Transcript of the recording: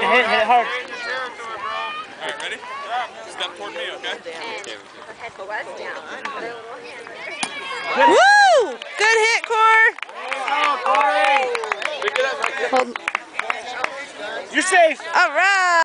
hit hard. Alright, ready? Step toward me, okay? Woo! Good hit, Core. You're safe. All right.